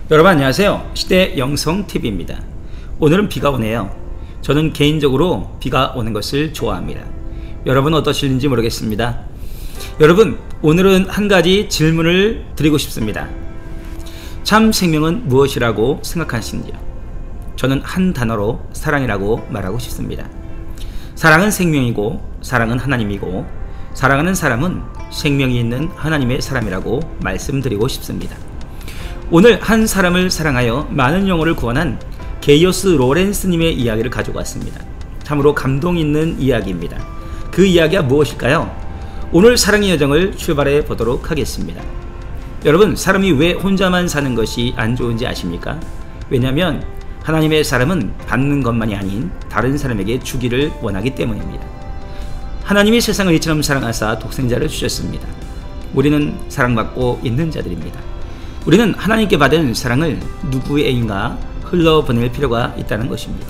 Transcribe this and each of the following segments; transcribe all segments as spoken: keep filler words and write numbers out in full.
여러분 안녕하세요. 시대 영성티비입니다. 오늘은 비가 오네요. 저는 개인적으로 비가 오는 것을 좋아합니다. 여러분 어떠실지 모르겠습니다. 여러분, 오늘은 한 가지 질문을 드리고 싶습니다. 참 생명은 무엇이라고 생각하시는지요? 저는 한 단어로 사랑이라고 말하고 싶습니다. 사랑은 생명이고 사랑은 하나님이고 사랑하는 사람은 생명이 있는 하나님의 사람이라고 말씀드리고 싶습니다. 오늘 한 사람을 사랑하여 많은 영혼을 구원한 게이오스 로렌스님의 이야기를 가지고 왔습니다. 참으로 감동 있는 이야기입니다. 그 이야기가 무엇일까요? 오늘 사랑의 여정을 출발해 보도록 하겠습니다. 여러분, 사람이 왜 혼자만 사는 것이 안 좋은지 아십니까? 왜냐하면 하나님의 사람은 받는 것만이 아닌 다른 사람에게 주기를 원하기 때문입니다. 하나님이 세상을 이처럼 사랑하사 독생자를 주셨습니다. 우리는 사랑받고 있는 자들입니다. 우리는 하나님께 받은 사랑을 누구에게인가 흘러보낼 필요가 있다는 것입니다.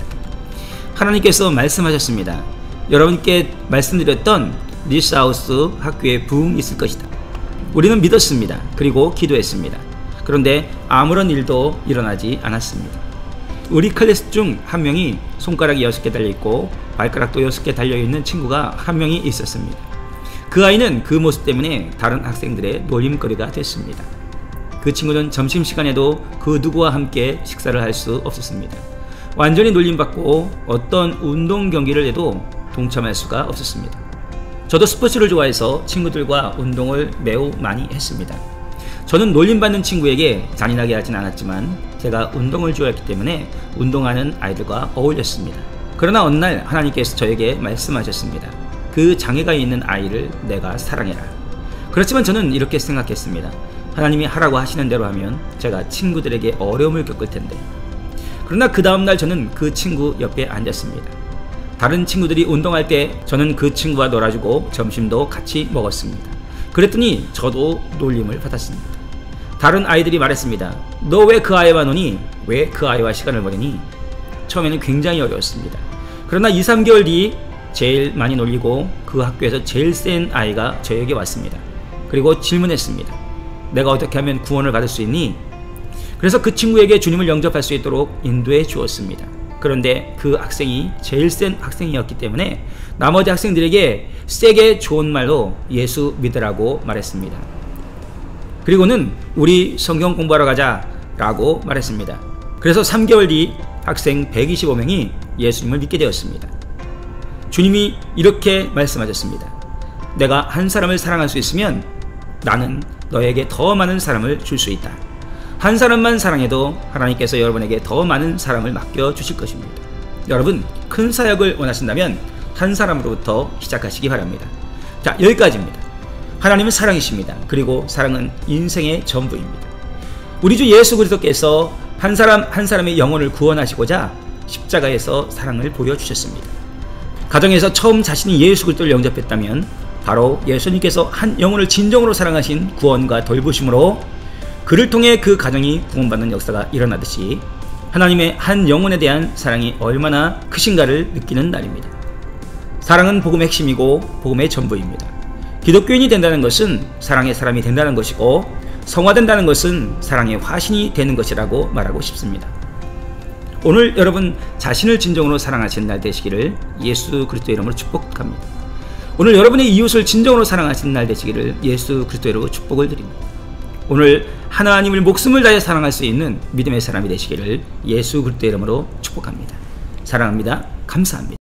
하나님께서 말씀하셨습니다. 여러분께 말씀드렸던 리스하우스 학교에 부흥이 있을 것이다. 우리는 믿었습니다. 그리고 기도했습니다. 그런데 아무런 일도 일어나지 않았습니다. 우리 클래스 중 한 명이 손가락이 여섯 개 달려있고 발가락도 여섯 개 달려있는 친구가 한 명이 있었습니다. 그 아이는 그 모습 때문에 다른 학생들의 놀림거리가 됐습니다. 그 친구는 점심시간에도 그 누구와 함께 식사를 할 수 없었습니다. 완전히 놀림받고 어떤 운동 경기를 해도 동참할 수가 없었습니다. 저도 스포츠를 좋아해서 친구들과 운동을 매우 많이 했습니다. 저는 놀림받는 친구에게 잔인하게 하진 않았지만 제가 운동을 좋아했기 때문에 운동하는 아이들과 어울렸습니다. 그러나 어느 날 하나님께서 저에게 말씀하셨습니다. 그 장애가 있는 아이를 내가 사랑해라. 그렇지만 저는 이렇게 생각했습니다. 하나님이 하라고 하시는 대로 하면 제가 친구들에게 어려움을 겪을 텐데. 그러나 그 다음날 저는 그 친구 옆에 앉았습니다. 다른 친구들이 운동할 때 저는 그 친구와 놀아주고 점심도 같이 먹었습니다. 그랬더니 저도 놀림을 받았습니다. 다른 아이들이 말했습니다. 너 왜 그 아이와 노니? 왜 그 아이와 시간을 보내니? 처음에는 굉장히 어려웠습니다. 그러나 이, 삼 개월 뒤 제일 많이 놀리고 그 학교에서 제일 센 아이가 저에게 왔습니다. 그리고 질문했습니다. 내가 어떻게 하면 구원을 받을 수 있니? 그래서 그 친구에게 주님을 영접할 수 있도록 인도해 주었습니다. 그런데 그 학생이 제일 센 학생이었기 때문에 나머지 학생들에게 세게 좋은 말로 예수 믿으라고 말했습니다. 그리고는 우리 성경 공부하러 가자 라고 말했습니다. 그래서 삼 개월 뒤 학생 백이십오 명이 예수님을 믿게 되었습니다. 주님이 이렇게 말씀하셨습니다. 내가 한 사람을 사랑할 수 있으면 나는 너에게 더 많은 사람을 줄 수 있다. 한 사람만 사랑해도 하나님께서 여러분에게 더 많은 사랑을 맡겨주실 것입니다. 여러분, 큰 사역을 원하신다면 한 사람으로부터 시작하시기 바랍니다. 자, 여기까지입니다. 하나님은 사랑이십니다. 그리고 사랑은 인생의 전부입니다. 우리 주 예수 그리스도께서 한 사람 한 사람의 영혼을 구원하시고자 십자가에서 사랑을 보여주셨습니다. 가정에서 처음 자신이 예수 그리스도를 영접했다면 바로 예수님께서 한 영혼을 진정으로 사랑하신 구원과 돌보심으로 그를 통해 그 가정이 구원받는 역사가 일어나듯이 하나님의 한 영혼에 대한 사랑이 얼마나 크신가를 느끼는 날입니다. 사랑은 복음의 핵심이고 복음의 전부입니다. 기독교인이 된다는 것은 사랑의 사람이 된다는 것이고 성화된다는 것은 사랑의 화신이 되는 것이라고 말하고 싶습니다. 오늘 여러분 자신을 진정으로 사랑하시는 날 되시기를 예수 그리스도의 이름으로 축복합니다. 오늘 여러분의 이웃을 진정으로 사랑하시는 날 되시기를 예수 그리스도의 이름으로 축복을 드립니다. 오늘 하나님을 목숨을 다해 사랑할 수 있는 믿음의 사람이 되시기를 예수 그리스도의 이름으로 축복합니다. 사랑합니다. 감사합니다.